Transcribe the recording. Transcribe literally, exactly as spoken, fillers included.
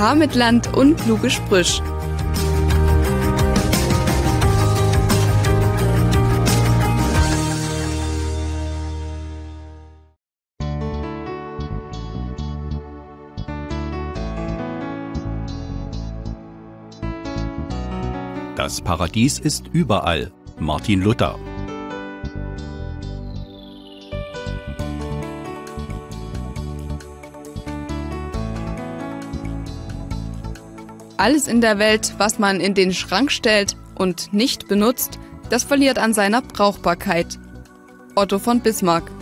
Haar mit Land und kluge Sprüch. Das Paradies ist überall. Martin Luther. Alles in der Welt, was man in den Schrank stellt und nicht benutzt, das verliert an seiner Brauchbarkeit. Otto von Bismarck.